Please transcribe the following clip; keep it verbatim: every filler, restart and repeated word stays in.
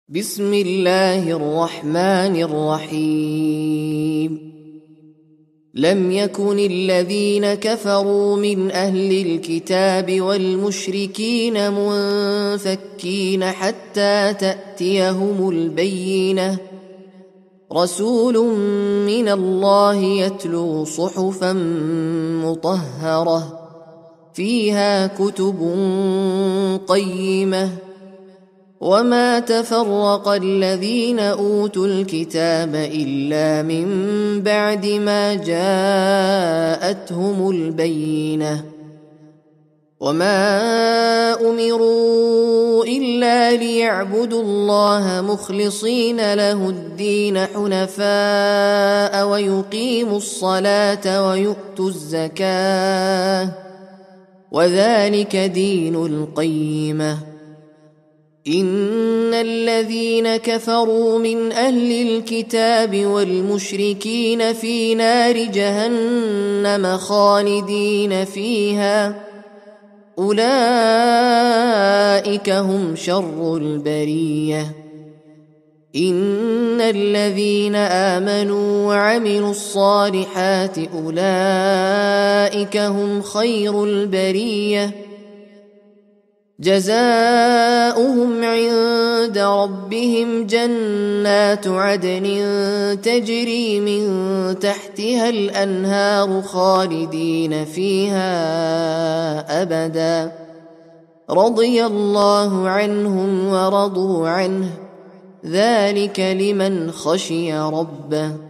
بسم الله الرحمن الرحيم. لم يكن الذين كفروا من أهل الكتاب والمشركين منفكين حتى تأتيهم البينة، رسول من الله يتلو صحفا مطهرة فيها كتب قيمة، وما تفرق الذين أوتوا الكتاب إلا من بعد ما جاءتهم البينة، وما أمروا إلا ليعبدوا الله مخلصين له الدين حنفاء ويقيموا الصلاة ويؤتوا الزكاة، وذلك دين القيمة. إن الذين كفروا من أهل الكتاب والمشركين في نار جهنم خالدين فيها، أولئك هم شر البرية. إن الذين آمنوا وعملوا الصالحات أولئك هم خير البرية، جزاؤهم عند ربهم جنات عدن تجري من تحتها الأنهار خالدين فيها أبدا، رضي الله عنهم ورضوا عنه، ذلك لمن خشي ربه.